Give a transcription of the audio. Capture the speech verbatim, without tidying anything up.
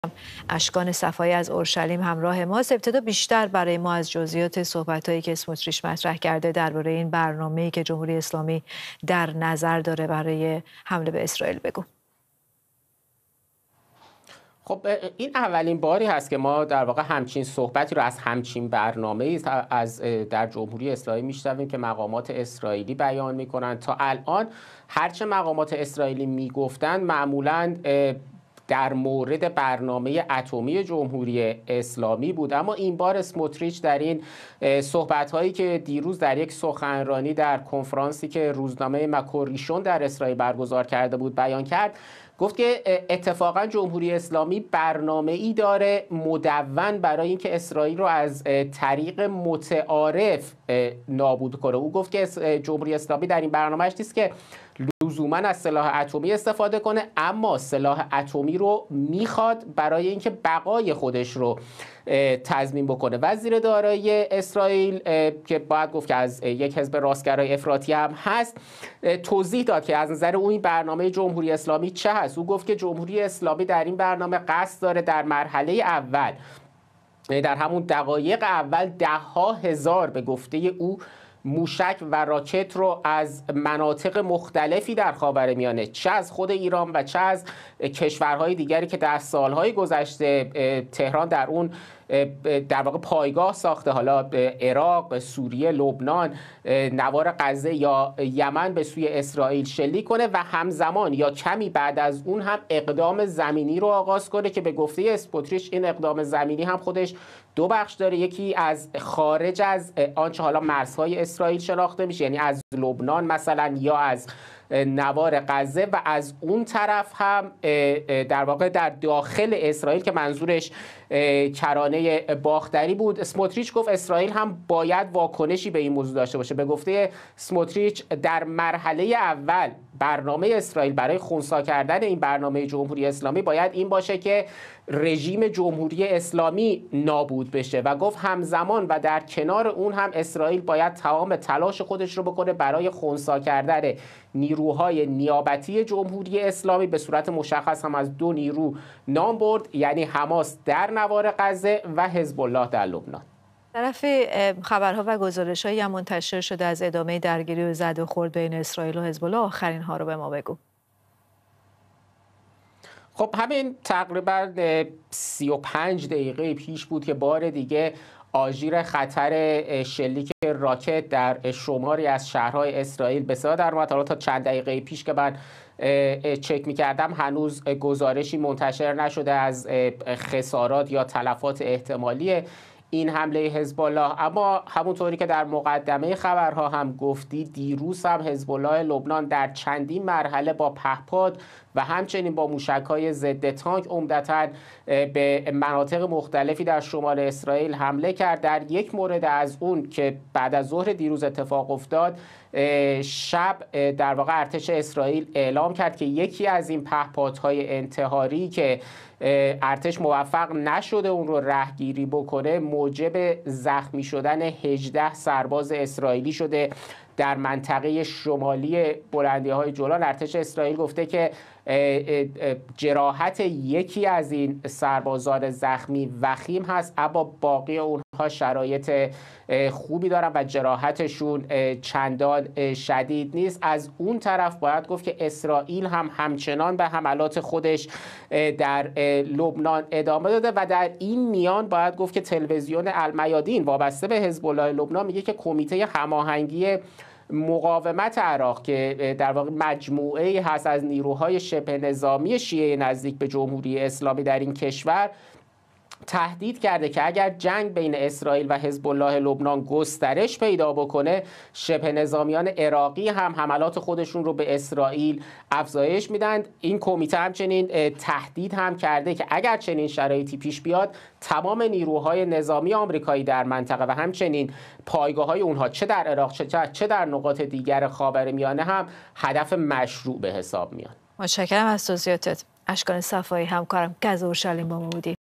اشکان صفایی از اورشلیم همراه ماست. ابتدا بیشتر برای ما از جزئیات صحبت‌هایی که اسموتریچ مطرح کرده درباره این برنامه‌ای که جمهوری اسلامی در نظر داره برای حمله به اسرائیل بگو. خب این اولین باری هست که ما در واقع همچین صحبتی رو از همچین برنامه‌ای از در جمهوری اسلامی میشنویم که مقامات اسرائیلی بیان میکنن. تا الان هرچه مقامات اسرائیلی میگفتن معمولاً در مورد برنامه اتمی جمهوری اسلامی بود، اما این بار اسموتریچ در این صحبت‌هایی که دیروز در یک سخنرانی در کنفرانسی که روزنامه مکور ریشون در اسرائیل برگزار کرده بود بیان کرد. گفت که اتفاقا جمهوری اسلامی برنامه‌ای داره مدون برای اینکه اسرائیل رو از طریق متعارف نابود کنه. او گفت که جمهوری اسلامی در این برنامه‌اش نیست که لزوما از سلاح اتمی استفاده کنه، اما سلاح اتمی رو میخواد برای اینکه بقای خودش رو تضمین بکنه. وزیر دارایی اسرائیل که باید گفت که از یک حزب راستگرای افراطی هم هست توضیح داد که از نظر اون این برنامه جمهوری اسلامی چه هست. او گفت که جمهوری اسلامی در این برنامه قصد داره در مرحله اول، در همون دقایق اول، ده ها هزار به گفته او موشک و راکت رو از مناطق مختلفی در خاورمیانه، چه از خود ایران و چه از کشورهای دیگری که در سالهای گذشته تهران در اون در واقع پایگاه ساخته، حالا عراق، سوریه، لبنان، نوار غزه یا یمن، به سوی اسرائیل شلیک کنه و همزمان یا کمی بعد از اون هم اقدام زمینی رو آغاز کنه که به گفته اسموتریچ این اقدام زمینی هم خودش دو بخش داره. یکی از خارج از آنچه حالا مرزهای اسرائیل شناخته میشه، یعنی از لبنان مثلا یا از نوار غزه، و از اون طرف هم در واقع در داخل اسرائیل که منظورش کرانه باختری بود. اسموتریچ گفت اسرائیل هم باید واکنشی به این موضوع داشته باشه. به گفته اسموتریچ در مرحله اول برنامه اسرائیل برای خنثی کردن این برنامه جمهوری اسلامی باید این باشه که رژیم جمهوری اسلامی نابود بشه و گفت همزمان و در کنار اون هم اسرائیل باید تمام تلاش خودش رو بکنه برای خنثی کردن نیروهای نیابتی جمهوری اسلامی. به صورت مشخص هم از دو نیرو نام برد، یعنی حماس در نوار غزه و حزب الله در لبنان. طرف خبرها و گزارش‌هایی هم منتشر شده از ادامه درگیری و زد و خورد بین اسرائیل و حزب الله. آخرین ها رو به ما بگو. خب همین تقریبا سی و پنج دقیقه پیش بود که بار دیگه آژیر خطر شلیک راکت در شماری از شهرهای اسرائیل به صدا در اومد. تا چند دقیقه پیش که من چک می‌کردم هنوز گزارشی منتشر نشده از خسارات یا تلفات احتمالی این حمله حزب الله، اما همونطوری که در مقدمه خبرها هم گفتی دیروز هم حزب الله لبنان در چندین مرحله با پهپاد و همچنین با موشک‌های ضد تانک عمدتاً به مناطق مختلفی در شمال اسرائیل حمله کرد. در یک مورد از اون که بعد از ظهر دیروز اتفاق افتاد، شب در واقع ارتش اسرائیل اعلام کرد که یکی از این پهپادهای انتحاری که ارتش موفق نشده اون رو رهگیری بکنه موجب زخمی شدن هجده سرباز اسرائیلی شده در منطقه شمالی بلندی‌های جولان. ارتش اسرائیل گفته که جراحت یکی از این سربازان زخمی وخیم هست، اما باقی اونها شرایط خوبی دارن و جراحتشون چندان شدید نیست. از اون طرف باید گفت که اسرائیل هم همچنان به حملات خودش در لبنان ادامه داده و در این میان باید گفت که تلویزیون المیادین وابسته به حزب الله لبنان میگه که کمیته هماهنگی مقاومت عراق که در واقع مجموعه‌ای هست از نیروهای شبه نظامی شیعه نزدیک به جمهوری اسلامی در این کشور تهدید کرده که اگر جنگ بین اسرائیل و حزب الله لبنان گسترش پیدا بکنه شبه نظامیان عراقی هم حملات خودشون رو به اسرائیل افزایش میدن. این کمیته همچنین تهدید هم کرده که اگر چنین شرایطی پیش بیاد تمام نیروهای نظامی آمریکایی در منطقه و همچنین پایگاه‌های اونها چه در عراق چه در نقاط دیگر خاورمیانه هم هدف مشروع به حساب میان. متشکرم از توضیحاتت. اشکان صفایی همکارم که از اورشلیم با ما بودی.